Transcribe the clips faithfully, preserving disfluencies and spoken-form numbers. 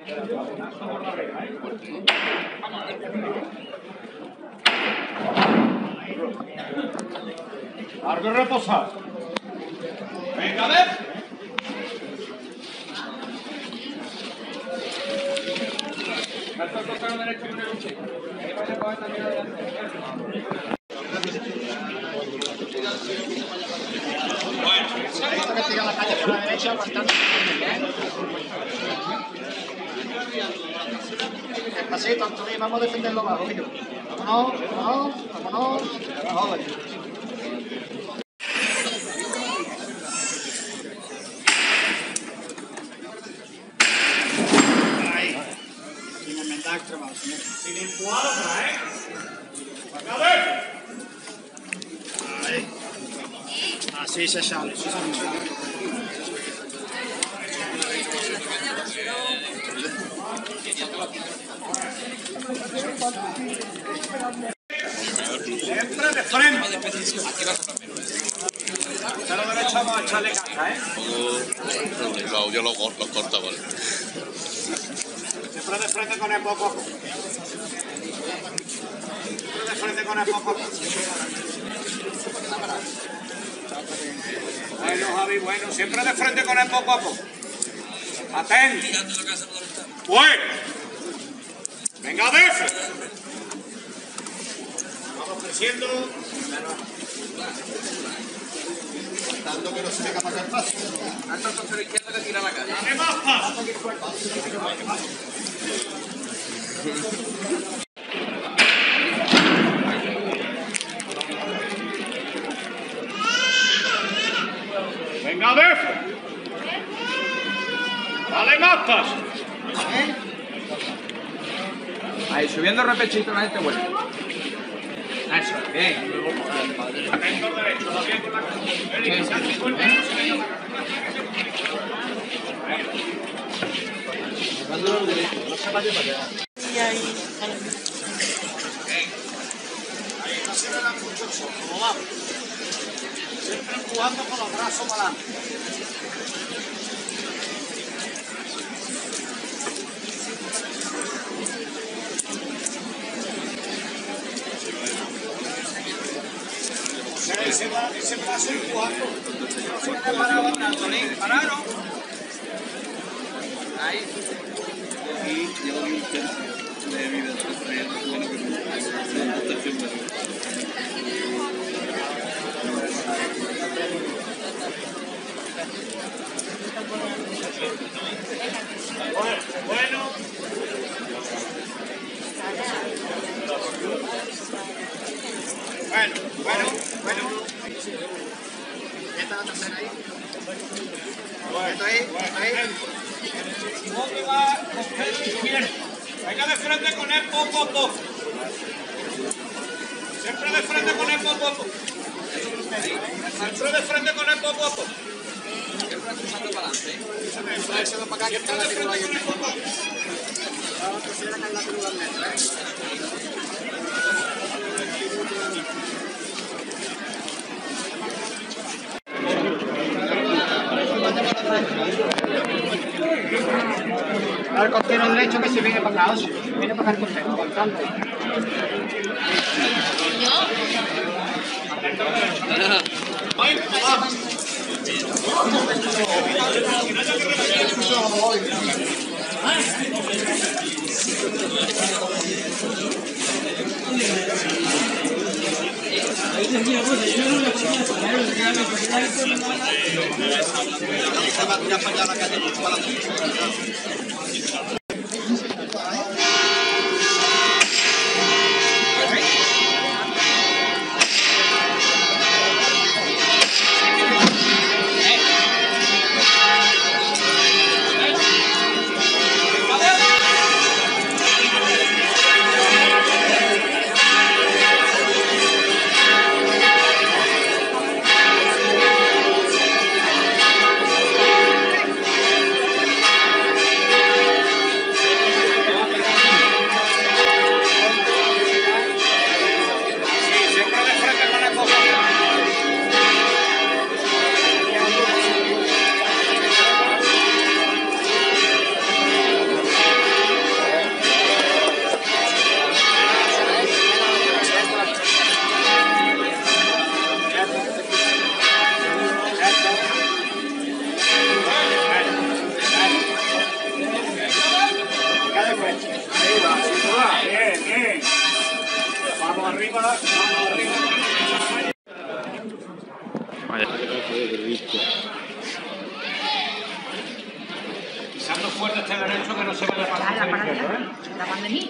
Largo y reposado. Venga, a ver. Hasta el costado derecho con el cuchillo. Ahí va a coger también adelante. Bueno, esto que tira la calle por la derecha, aguantando. Despacito, Antonio, vamos a defenderlo abajo, hijo. Vámonos, vámonos, vámonos. Vámonos. Sin empujar otra, ¿eh? ¡Acá ver! Ahí. Así se sale, sí se sale. Siempre de frente. Pero derecho vamos a echarle caja, ¿eh? Yo, yo lo, lo corto, ¿vale? Siempre de frente con el poco. Siempre de frente con el poco. Bueno, Javi, bueno. Siempre de frente con el poco a poco. Atento. Bueno. Venga, defe. Vamos creciendo. Dando que no se venga para acá el paso. Hasta el tercero izquierdo que tira la calle. ¡Dale más paso! Venga, defe. Dale más paso. Ahí, subiendo repechito la gente buena. Eso, bien. Atento derecho, lo bien con la cara. Y ahí. Ahí no se verá mucho el sol. ¿Cómo vamos? Siempre empujando con los brazos para adelante. Ese brazo, ese brazo empujando. No se puede parar aguantando, ¿eh? ¿Pararon? Ahí. Y llevo un tercio de vida trayendo, bueno, que no un tercio de Bueno, bueno. Bueno, bueno, bueno. ¿Ya está la tercera ahí? Bueno, ahí, ahí. ¿Dónde va con el izquierdo? Venga de frente con él poco a poco. Siempre de frente con él poco a poco. Siempre de frente con él poco a poco. Siempre empujando para adelante, ¿eh? Siempre de frente con él poco a poco. Vamos a hacer acá en la tribuna metra, ¿eh? Ahora el costero derecho que se viene para acá, Osi. Viene para acá el costero, aguantando. ¡Ay, papá! arriba, así no va. Bien, bien. Vamos arriba, vamos arriba. Pisando fuerte este derecho que no se vaya para La el izquierdo, ¿eh? la pandemia.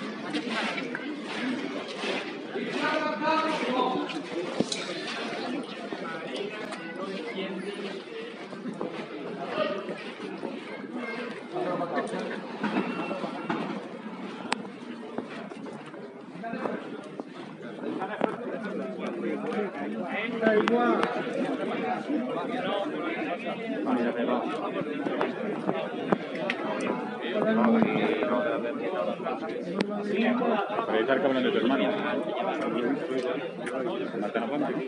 Para echar cabrón de tu hermano. Marta no pone.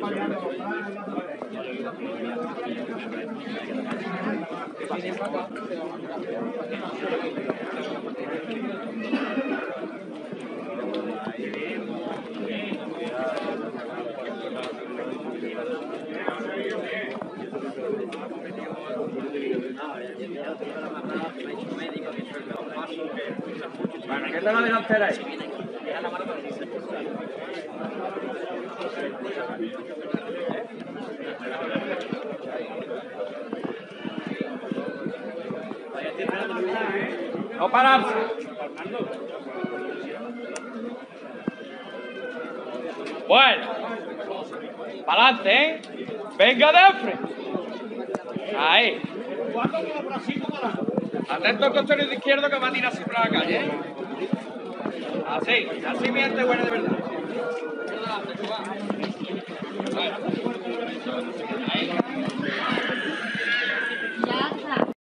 Bueno, ¿qué tal la delantera ahí? No pararse. Bueno, para adelante, ¿eh? Venga, Defre. Ahí. Atento al costero izquierdo que va a tirar siempre a la calle, ¿eh? Así, así mi gente buena de verdad. Ahí.